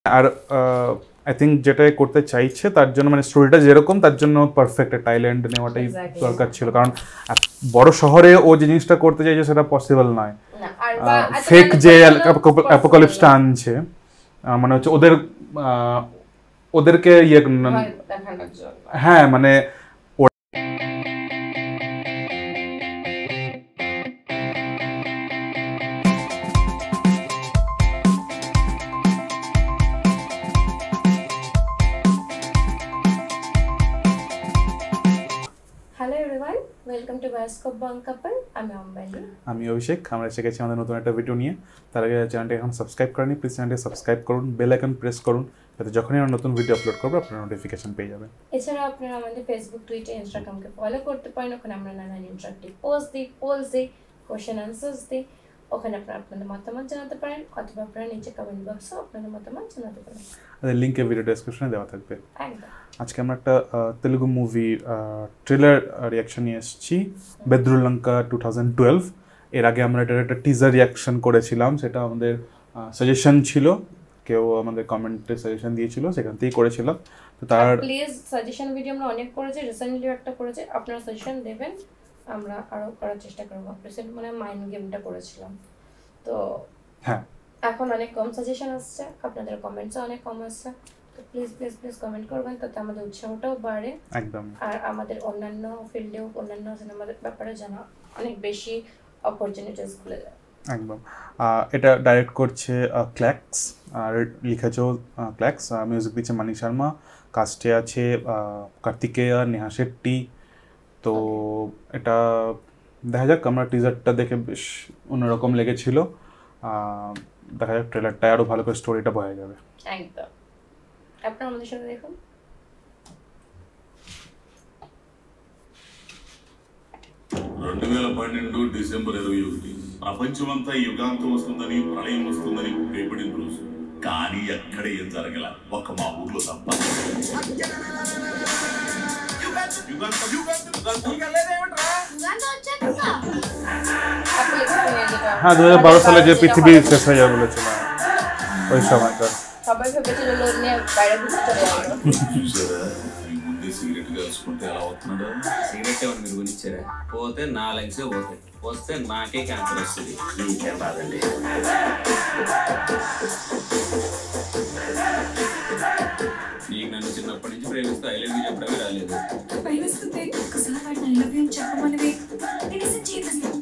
R I think যেটাই করতে চাইছে তার জন্য মানে স্টোরিটা যেরকম তার জন্য পারফেক্ট একটা আইল্যান্ড নেওয়াটাই দরকার ছিল, কারণ বড় শহরে ও যে জিনিসটা করতে চাইছে সেটা পসিবল নয়। ফেক যে অ্যাপোকালিপসটা আনছে মানে হচ্ছে ওদেরকে ইয়ে, হ্যাঁ মানে আমি অভিষেক, আমরা এসে গেছি আমাদের নতুন একটা ভিডিও নিয়ে। তার আগে চ্যানেলটা এখন সাবস্ক্রাইব করেনি, প্লিজ চ্যানেলটা সাবস্ক্রাইব করুন, বেল আইকন প্রেস করুন, যাতে যখনই আমরা নতুন ভিডিও আপলোড করবো আপনারা নোটিফিকেশন পেয়ে যাবেন। এছাড়া আপনারা আমাদের ফেসবুক, টুইটার, ইনস্টাগ্রামকে ফলো করতে পারেন। ওখানে আমরা নানান ইন্টারেক্টিভ পোস্ট দিই, পোলস দিই, কোশ্চেন আনসার্স দিই। ওখানে আপনারা আপনাদের মতামত জানাতে পারেন, অথবা আপনারা নিচে কমেন্ট বক্সে আপনাদের মতামত জানাতে পারেন। লিংক ভিডিও ডেসক্রিপশনে দেওয়া থাকবে। একদম। আজকে আমরা একটা তেলুগু মুভি ট্রেলার রিয়াকশন নিয়ে এসেছি, বেদ্রুলঙ্কা 2012। এর আগে আমরা এটার একটা টিজার রিয়াকশন করেছিলাম, সেটা আমাদের সাজেশন ছিল, কেউ আমাদের কমেন্টে সাজেশন দিয়েছিল, সেখান থেকেই করেছিলাম। তো তার প্লিজ সাজেশন ভিডিও আমরা অনেক করেছি, রিসেন্টলি একটা করেছি, আপনারা সাজেশন দেবেন, আমরা আরো করার চেষ্টা করব। রিসেন্ট মানে মাইন্ড গেমটা করেছিলাম, তো হ্যাঁ এখন অনেক কম সাজেশন আসছে, আপনাদের কমেন্টসও অনেক কম আসছে। তো প্লিজ প্লিজ প্লিজ কমেন্ট করবেন, তাতে আমাদের উৎসাহটাও বাড়ে। একদম। আর আমাদের অন্যান্য ফিল্ডেও অন্যান্য সিনেমার ব্যাপারে জানা অনেক বেশি অপরচুনিটিস খুলে যায়। একদম। এটা ডাইরেক্ট করছে ক্ল্যাক্স, আর লিখেছেও ক্ল্যাক্স, মিউজিক দিচ্ছে মানি শর্মা, কাস্টে আছে কার্তিকেয়া, নেহা শেট্টি। তো এটা দেখা যাক, আমরা টিজারটা দেখে বেশ অন্যরকম লেগেছিল, দেখা যাক ট্রেলারটায় আরও ভালো করে স্টোরিটা বোঝা যাবে। একদম, আপনারা আমাদের সাথে দেখুন। 2012 డిసెంబర్ 21 ప్రపంచమంతా యుగాంతం వస్తుందని, ప్రళయం వస్తుందని భయపడిన రోజు. కానీ ఎక్కడ ఏం జరగల, ఒక మా ఊర్లో తప్ప. হ্যাঁ 2012 সালে যে পৃথিবী শেষ হয়ে যাবে বলেছিল ওই সময়কার, সবাই ভেবেছিল লোক নিয়ে বাইরে ঘুরতে চলে যাবে। సిగరెట్ కలుసుకుంటే ఎలా అవుతున్నాడు? సిగరెట్ ఏమన్నా మీరు కొనిచ్చారా? పోతే నా లెగ్సే పోతాయి, వస్తే నాకే క్యాన్సర్ వస్తుంది. నీకేం బాధండి. నీకు నన్ను చిన్నప్పటి నుంచి ప్రేమిస్తూ ఐ లవ్ యూ చెప్పడమే రాలేదు. ప్రేమిస్తుంటే ఒకసారి వాడిని ఐ లవ్ యూ చెప్పమనివి నిజం చేస్తాను.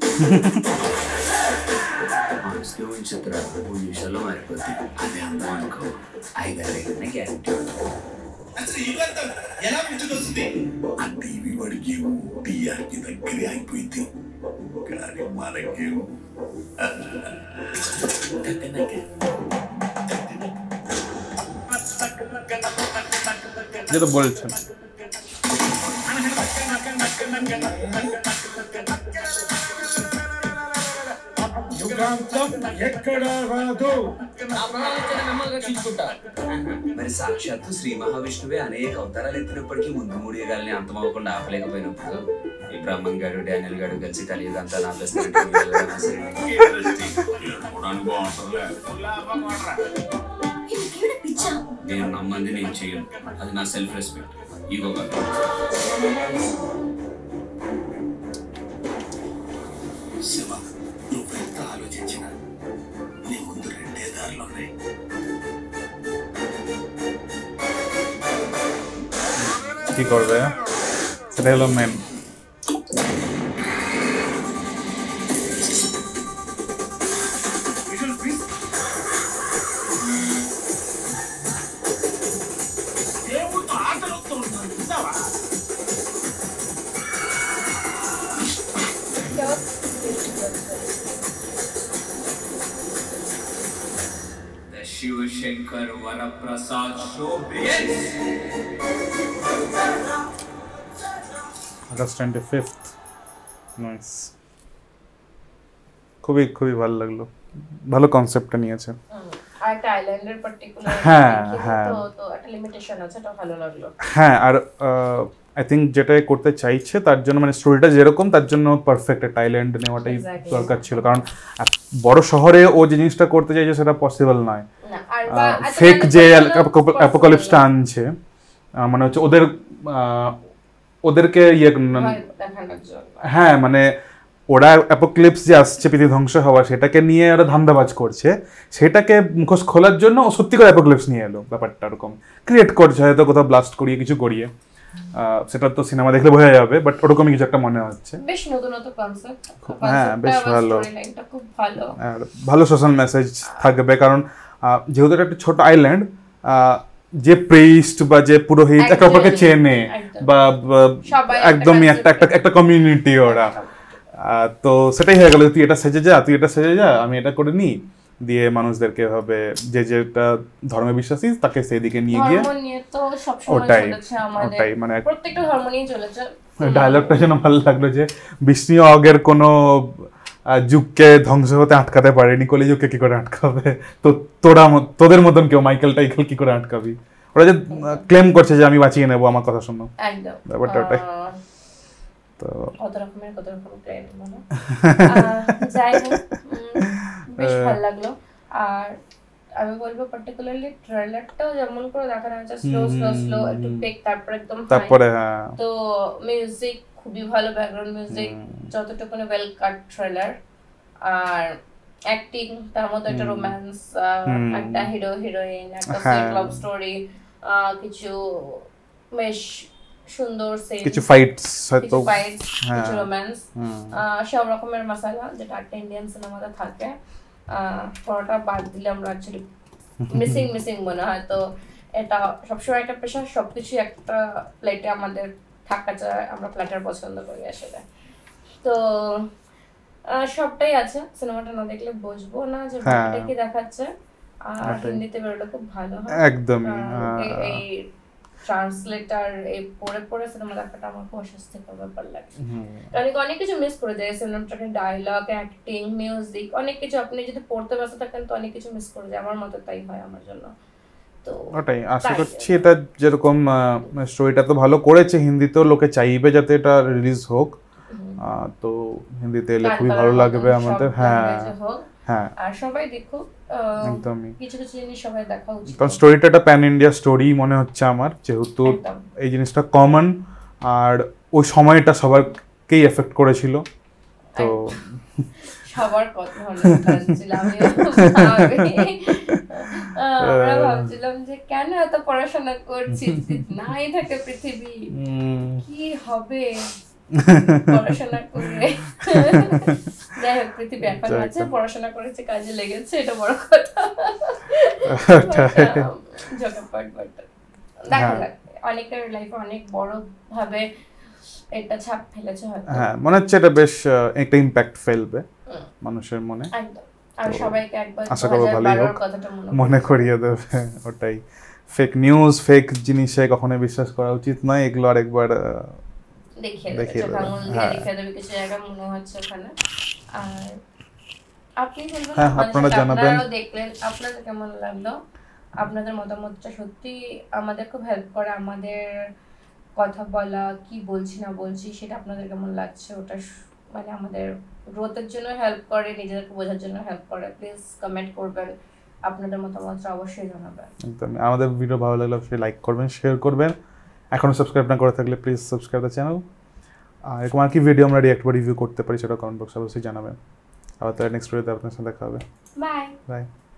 మనసుకే ఉంచుతురా, 3 నిమిషాల్లో మారిపోతుంది. అదే అందం అనుకో, 5-6 గ్యారెంటీ ఉంటుంది. అసలు యుగాంతం ఎలా పుట్టుకొస్తుంది? ఆ టీవీ వాడికేమో టీఆర్కి దగ్గరే అయిపోయింది, కానీ మనకేమో যেটা বলছেন మరి సాక్షాత్తు శ్రీ మహావిష్ణువే అనేక అవతారాలు ఎత్తినప్పటికీ ముందు 3 యుగాల్ని అంతమవ్వకుండా ఆపలేకపోయినప్పుడు ఈ బ్రహ్మన్ గారు, డానియల్ గారు కలిసి కలియుగంతా నేను నమ్మంది నేను చేయను, అది నా సెల్ఫ్ రెస్పెక్ట్. ఈగో కాదు. శివ, నువ్వెంత ఆలోచించినా నీ ముందు 2 దారులు ఉన్నాయి. কি করবে সেটা হলো main. Shivshankar Varaprasad show begins. August 25th। Nice, খুবই খুবই ভালো লাগলো, ভালো কনসেপ্টটা নিয়েছে। আর একটা আইল্যান্ডের পার্টিকুলার হ্যাঁ হ্যাঁ, তো একটা লিমিটেশন আছে, এটা ভালো লাগলো। হ্যাঁ, আর আই থিঙ্ক যেটা করতে চাইছে তার জন্য মানে স্টোরিটা যেরকম তার জন্য পারফেক্ট একটা আইল্যান্ড নেওয়াটাই Exactly. দরকার ছিল, কারণ বড় শহরে ও যে জিনিসটা করতে চাইছে সেটা পসিবল নয়। না, আর বা- এত ফেক যে মানুষের জন্য অ্যাপোকালিপসটা possible আনছে মানে হচ্ছে ওদেরকে ইয়ে না, ভয় দেখানোর জন্য। হ্যাঁ মানে ওরা অ্যাপোক্লিপস যে আসছে পৃথিবী ধ্বংস হওয়া সেটাকে নিয়ে ওরা ধান্দাবাজ করছে, সেটাকে মুখোশ খোলার জন্য ও সত্যি করে অ্যাপোক্লিপস নিয়ে এলো, ব্যাপারটা ওরকম ক্রিয়েট করছে হয়তো কোথাও ব্লাস্ট করিয়ে কিছু করিয়ে, সেটা তো সিনেমা দেখলে বোঝা যাবে, বাট ওরকমই কিছু একটা মনে হচ্ছে। বেশ নতুন কনসেপ্ট, হ্যাঁ, বেশ ভালো। স্টোরিলাইনটা খুব ভালো। আর ভালো সোশ্যাল মেসেজ থাকবে, কারণ যেহেতু এটা একটা ছোট আইল্যান্ড, যে প্রিস্ট বা যে পুরোহিত একে অপরকে চেনে একদম। বা সবাই একদমই একটা একটা কমিউনিটি ওরা, তো সেটাই হয়ে গেল, তুই এটা সেজে যা, তুই এটা সেজে যা, আমি এটা করে নিই, দিয়ে মানুষদেরকে ভাবে যে যেটা ধর্মে বিশ্বাসী তাকে সেই দিকে নিয়ে গিয়ে ধর্ম নিয়ে তো সবসময় ওটাই চলেছে আমাদের, ওটাই মানে প্রত্যেকটা ধর্ম নিয়ে চলেছে। ডায়লগটা যেন ভালো লাগলো যে বিষ্ণু অগের কোনো যুগকে ধ্বংস হতে আটকাতে পারেনি, কলিযুগকে কি করে আটকাবে, তো তোদের মতন কেউ মাইকেল টাইকেল কি করে আটকাবি, ওরা যে ক্লেম করছে যে আমি বাঁচিয়ে নেবো আমার কথা শোনো, একদম ব্যাপারটা ওটাই। তো কত রকম ক্লেম বলো। যাই হোক, বেশ ভালো লাগলো। আর আমি বলবো পার্টিকুলারলি ট্রেলারটাও যেমন করে দেখানো হয়েছে, স্লো একটু পেক, তারপর একদম তারপরে হ্যাঁ তো মিউজিক খুবই ভালো, ব্যাকগ্রাউন্ড মিউজিক যতটুকু ওয়েল কাট ট্রেলার, আর অ্যাক্টিং তার মধ্যে একটা রোম্যান্স, একটা হিরো হিরোইন, একটা সুইট লাভ স্টোরি, কিছু বেশ সুন্দর সিন, কিছু ফাইটস হয়তো, কিছু রোম্যান্স, সব রকমের মশলা যেটা একটা ইন্ডিয়ান সিনেমাতে থাকে, পরোটা বাদ দিলে আমরা অ্যাকচুয়ালি মিসিং মনে হয়। তো এটা সবসময় একটা পেশা, সবকিছু একটা প্লেটে আমাদের থাকা চায়, আমরা প্ল্যাটার পছন্দ করি আসলে। তো সবটাই আছে, সিনেমাটা না দেখলে বুঝবো না যে বাকিটা কি দেখাচ্ছে। আর হিন্দিতে বেরোলে খুব ভালো হয় একদমই। এই ট্রান্সলেটার এই পড়ে সিনেমা দেখাটা আমার খুব অস্বস্তিকর ব্যাপার লাগে, কারণ অনেক কিছু মিস করে যায় সিনেমাটাকে, ডায়লগ, অ্যাক্টিং, মিউজিক, অনেক কিছু আপনি যদি পড়তে ব্যস্ত থাকেন তো অনেক কিছু মিস করে যায়, আমার মতে তাই হয় আমার জন্য। তো ওটাই আশা করছি, এটা যেরকম স্টোরিটা তো ভালো করেছে, হিন্দিতেও লোকে চাইবে যাতে এটা রিলিজ হোক, তো হিন্দিতে এলে খুবই ভালো লাগবে আমাদের। হ্যাঁ হ্যাঁ, আর সবাই দেখুক, একদমই কিছু জিনিস সবাই দেখা উচিত, কারণ স্টোরিটা একটা প্যান ইন্ডিয়া স্টোরি মনে হচ্ছে আমার, যেহেতু এই জিনিসটা কমন আর ওই সময়টা সবারকেই এফেক্ট করেছিল, তো সবার কথা ভাবছিলাম, আমরা ভাবছিলাম যে কেন এত পড়াশোনা করছি, নাই থাকে পৃথিবী, কি হবে পড়াশোনা করে। যাই হোক, পৃথিবী এখন আছে, পড়াশোনা করেছে, কাজে লেগেছে, এটা বড় কথা। দেখা যাক, অনেকের লাইফে অনেক বড় ভাবে এটা ছাপ ফেলেছে হয়তো। হ্যাঁ, মনে হচ্ছে এটা বেশ একটা ইম্প্যাক্ট ফেলবে মানুষের মনে, একদম। আর সবাইকে একবার আশা করব ভালোই হোক, কথাটা মনে করিয়ে দেবে। ওটাই, ফেক নিউজ, ফেক জিনিসে কখনোই বিশ্বাস করা উচিত নয়, এগুলো আরেকবার দেখিয়ে দেবে কিছু জায়গা মনে হচ্ছে ওখানে। আর আপনি বলবেন, আপনারা জানাবেন, দেখলেন আপনাদের কেমন লাগলো, আপনাদের মতামতটা সত্যি আমাদের খুব হেল্প করে, আমাদের কথা বলা, কি বলছি না বলছি সেটা আপনাদের কেমন লাগছে ওটা মানে আমাদের গ্রোথের জন্য হেল্প করে, নিজেদেরকে বোঝার জন্য হেল্প করে। প্লিজ কমেন্ট করবেন, আপনাদের মতামতটা অবশ্যই জানাবেন। একদম, আমাদের ভিডিও ভালো লাগলে অবশ্যই লাইক করবেন, শেয়ার করবেন, এখনো সাবস্ক্রাইব না করে থাকলে প্লিজ সাবস্ক্রাইব দ্য চ্যানেল। আর এরকম আর কি ভিডিও আমরা রিঅ্যাক্ট বা রিভিউ করতে পারি সেটা কমেন্ট বক্সে অবশ্যই জানাবেন। আবার তো নেক্সট ভিডিওতে আপনার সাথে দেখা হবে। Bye by.